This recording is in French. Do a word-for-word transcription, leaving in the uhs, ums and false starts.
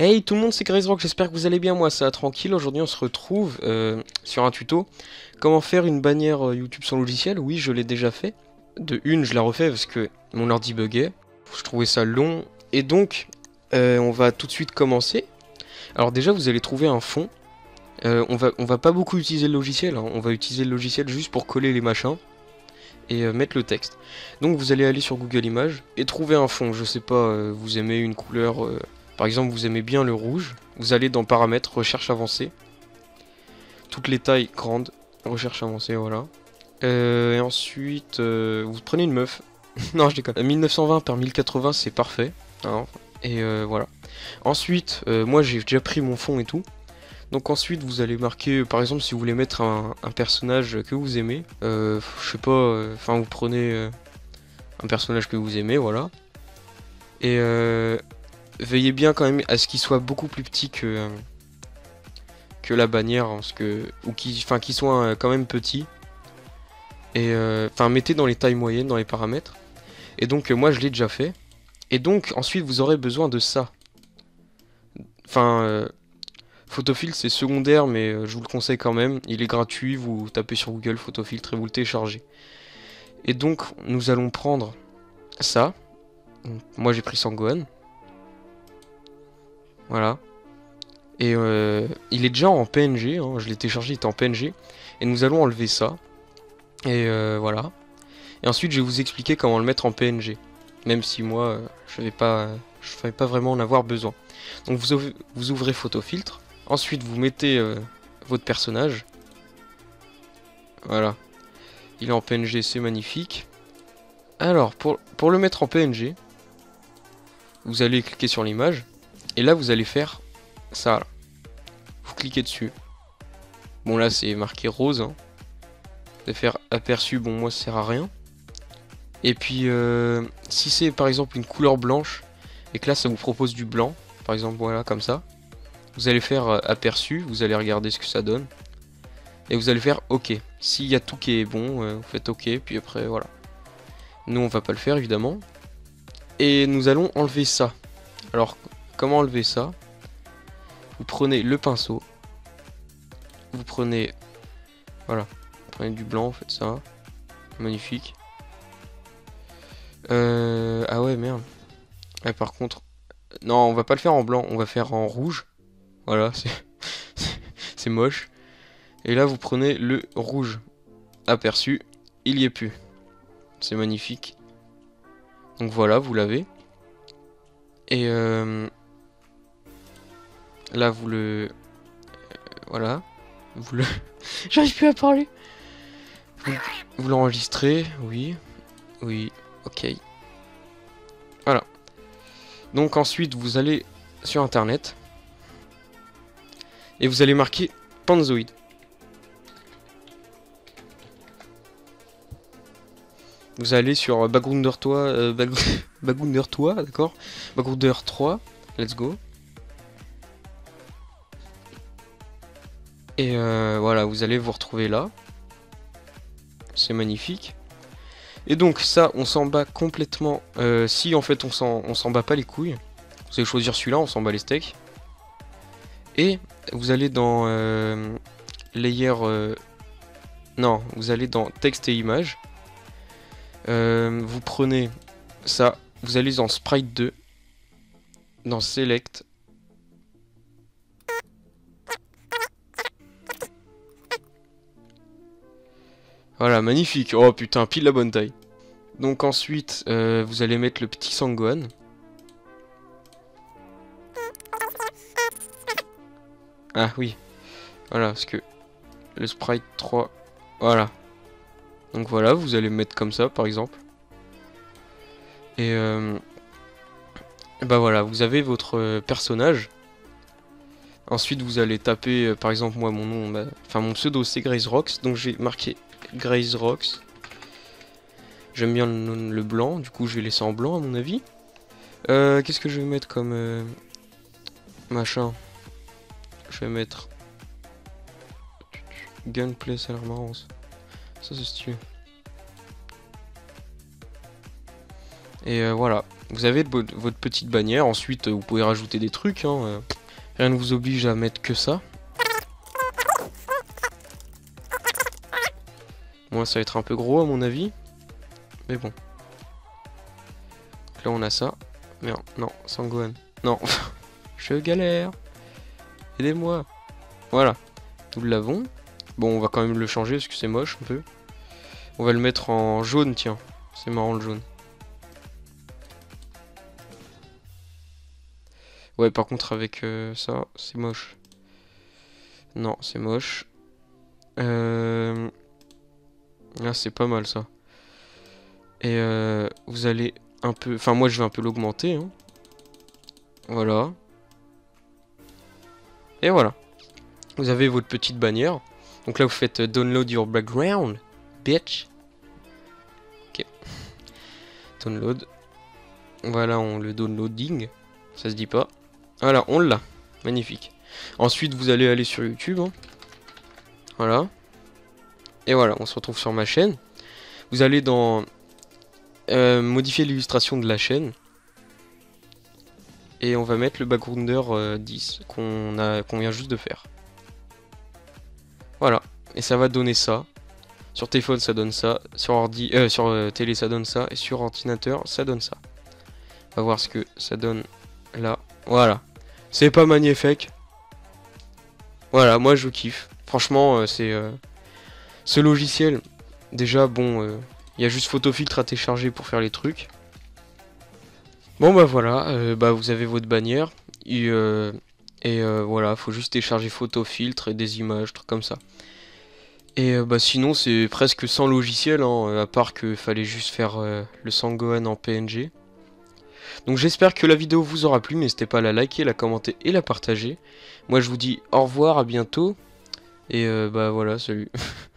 Hey tout le monde, c'est GrazeRock, j'espère que vous allez bien, moi ça va tranquille. Aujourd'hui on se retrouve euh, sur un tuto. Comment faire une bannière euh, YouTube sans logiciel. Oui, je l'ai déjà fait. De une, je la refais parce que mon ordi buguait. Je trouvais ça long. Et donc, euh, on va tout de suite commencer. Alors déjà, vous allez trouver un fond. Euh, on va, on va pas beaucoup utiliser le logiciel, hein. On va utiliser le logiciel juste pour coller les machins et euh, mettre le texte. Donc vous allez aller sur Google Images et trouver un fond. Je sais pas, euh, vous aimez une couleur, euh, par exemple vous aimez bien le rouge. Vous allez dans paramètres, recherche avancée. Toutes les tailles grandes, recherche avancée, voilà. Euh, et ensuite, euh, vous prenez une meuf. Non, je déconne. mille neuf cent vingt par mille quatre-vingts, c'est parfait, hein. Et euh, voilà. Ensuite, euh, moi j'ai déjà pris mon fond et tout. Donc ensuite vous allez marquer, par exemple si vous voulez mettre un, un personnage que vous aimez, euh, je sais pas, enfin euh, vous prenez euh, un personnage que vous aimez, voilà. Et euh, veillez bien quand même à ce qu'il soit beaucoup plus petit que, euh, que la bannière, hein, parce que, ou qu'il enfin, qu'il soit euh, quand même petit. Et enfin euh, mettez dans les tailles moyennes, dans les paramètres. Et donc euh, moi je l'ai déjà fait. Et donc ensuite vous aurez besoin de ça. Enfin... Euh, Photofiltre c'est secondaire mais euh, je vous le conseille quand même, il est gratuit, vous tapez sur Google Photofiltre et vous le téléchargez. Et donc nous allons prendre ça, moi j'ai pris Sangohan, voilà, et euh, il est déjà en P N G, hein, je l'ai téléchargé, il est en P N G, et nous allons enlever ça, et euh, voilà. Et ensuite je vais vous expliquer comment le mettre en P N G, même si moi euh, je ne vais pas, je vais pas vraiment en avoir besoin. Donc vous, ouvrez, vous ouvrez Photofiltre. Ensuite, vous mettez euh, votre personnage. Voilà. Il est en P N G, c'est magnifique. Alors, pour, pour le mettre en P N G, vous allez cliquer sur l'image. Et là, vous allez faire ça. Là. Vous cliquez dessus. Bon, là, c'est marqué rose. Hein. Vous allez faire aperçu. Bon, moi, ça sert à rien. Et puis, euh, si c'est par exemple une couleur blanche, et que là, ça vous propose du blanc, par exemple, voilà, comme ça. Vous allez faire euh, aperçu, vous allez regarder ce que ça donne. Et vous allez faire OK. S'il y a tout qui est bon, euh, vous faites OK, puis après voilà. Nous on va pas le faire évidemment. Et nous allons enlever ça. Alors comment enlever ça? Vous prenez le pinceau. Vous prenez... Voilà. Vous prenez du blanc, faites ça. Magnifique. Euh... Ah ouais merde. Ah, par contre... Non, on va pas le faire en blanc, on va faire en rouge. Voilà, c'est... c'est moche. Et là vous prenez le rouge. Aperçu, il y est plus. C'est magnifique. Donc voilà, vous l'avez. Et euh, là vous le... Euh, voilà. Vous le... J'arrive plus à parler. Vous, vous l'enregistrez, oui. Oui, ok. Voilà. Donc ensuite vous allez sur internet. Et vous allez marquer Panzoid. Vous allez sur Bagrounder trois, euh, Bag... Bagrounder trois, d'accord, Bagrounder trois, let's go. Et euh, voilà, vous allez vous retrouver là. C'est magnifique. Et donc ça, on s'en bat complètement. Euh, si en fait on s'en on s'en bat pas les couilles, vous allez choisir celui-là, on s'en bat les steaks. Et vous allez dans euh, layer. Euh, non, vous allez dans texte et images. Euh, vous prenez ça, vous allez dans Sprite deux, dans Select. Voilà, magnifique. Oh putain, pile la bonne taille. Donc ensuite, euh, vous allez mettre le petit Sangohan. Ah oui, voilà, parce que le Sprite trois, voilà. Donc voilà, vous allez mettre comme ça, par exemple. Et euh, bah voilà, vous avez votre euh, personnage. Ensuite, vous allez taper, euh, par exemple, moi, mon nom, bah, enfin mon pseudo, c'est GrazeRock, donc j'ai marqué GrazeRock. J'aime bien le, le blanc, du coup, je vais laisser en blanc, à mon avis. Euh, Qu'est-ce que je vais mettre comme euh, machin? Je vais mettre Gunplay, ça a l'air marrant. Ça, ça c'est stylé. Et euh, voilà, vous avez votre, votre petite bannière. Ensuite, vous pouvez rajouter des trucs. Hein, euh, rien ne vous oblige à mettre que ça. Moi, ça va être un peu gros à mon avis. Mais bon. Donc là, on a ça. Merde, non, Sangohan. Non, je galère. Aidez-moi. Voilà, nous l'avons. Bon, on va quand même le changer parce que c'est moche un peu. On va le mettre en jaune, tiens. C'est marrant le jaune. Ouais, par contre, avec euh, ça, c'est moche. Non, c'est moche. Euh... Ah, c'est pas mal ça. Et euh, vous allez un peu... Enfin, moi, je vais un peu l'augmenter. Hein. Voilà. Et voilà. Vous avez votre petite bannière. Donc là, vous faites euh, download your background, bitch. Ok. Download. Voilà, on le downloading. Ça se dit pas. Voilà, on l'a. Magnifique. Ensuite, vous allez aller sur YouTube. Hein. Voilà. Et voilà, on se retrouve sur ma chaîne. Vous allez dans euh, modifier l'illustration de la chaîne. Et on va mettre le backgrounder euh, dix qu'on a qu'on vient juste de faire. Voilà. Et ça va donner ça. Sur téléphone, ça donne ça. Sur ordi, euh, sur euh, télé, ça donne ça. Et sur ordinateur, ça donne ça. On va voir ce que ça donne là. Voilà. C'est pas magnifique. Voilà, moi je kiffe. Franchement, euh, c'est... Euh, ce logiciel, déjà, bon, il euh, y a juste Photofiltre à télécharger pour faire les trucs. Bon bah voilà, euh, bah vous avez votre bannière. Et, euh, et euh, voilà, faut juste télécharger Photofiltre et des images, trucs comme ça. Et euh, bah sinon, c'est presque sans logiciel, hein, à part qu'il fallait juste faire euh, le Sangohan en P N G. Donc j'espère que la vidéo vous aura plu, n'hésitez pas à la liker, la commenter et la partager. Moi je vous dis au revoir, à bientôt. Et euh, bah voilà, salut.